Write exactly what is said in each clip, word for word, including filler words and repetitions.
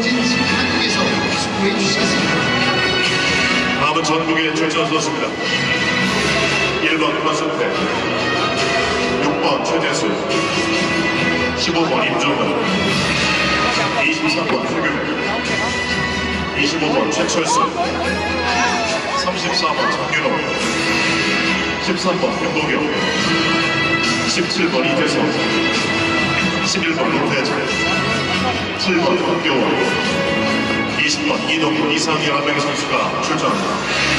조진 심판께서 수고해 주셨습니다. 다음은 전국의 출전 선수입니다. 일 번 권순태, 육 번 최재수, 십오 번 임종은, 이십삼 번 최규민, 이십오 번 최철수, 삼십사 번 정윤호, 십삼 번 윤보경, 십칠 번 이태성, 십일 번 윤태재, 칠 번 황교원, 이십 번 이동훈 이상 열한 명의 선수가 출전합니다.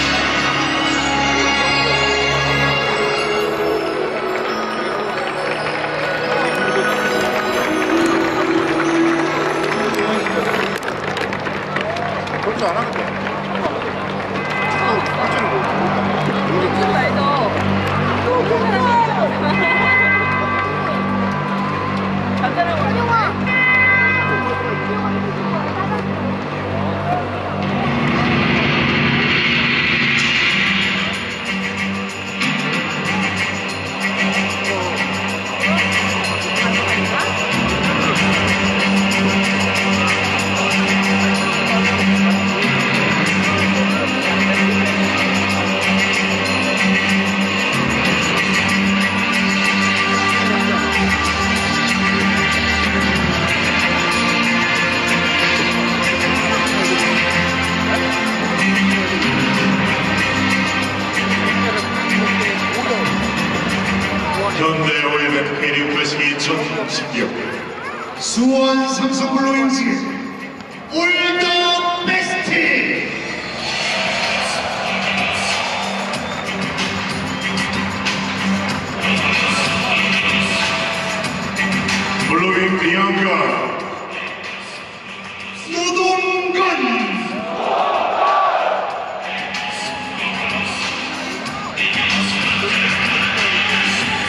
그렇지 않았는데. 유튜브 알죠? 간단하고 활용아. 현대 오일백 K리그 클래식 이천십육 수원 삼성 블루윙즈 올 더 베스트. 블루윙 비앙가 노동건.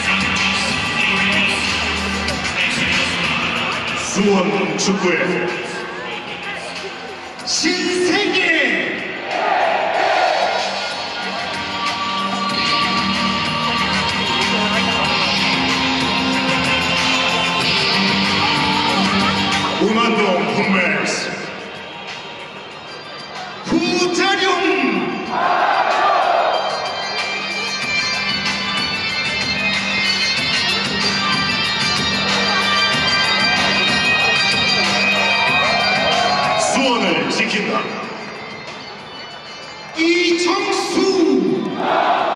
수원 축구회